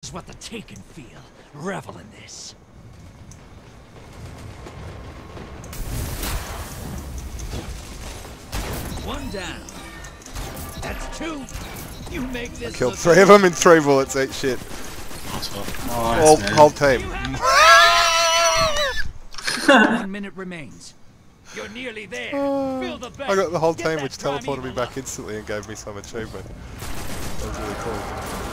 is what the Taken feel. Revel in this. One down. That's two. You make this. I killed 3 of them in 3 bullets. Eat shit. Whole team. 1 minute remains. You're nearly there. Fill the bank. I got the whole Get team, that which teleported me primeval back up. instantly and gave me some achievement. That was really cool.